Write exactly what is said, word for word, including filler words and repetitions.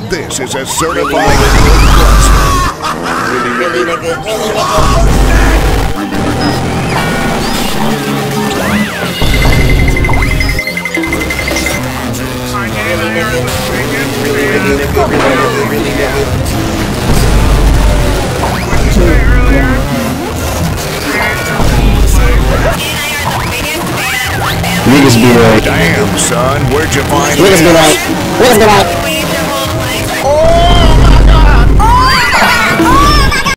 This is a certified good bust. Really, really, nigga. Really, Niggas be like, damn, son, where'd you find niggas be like, niggas be like.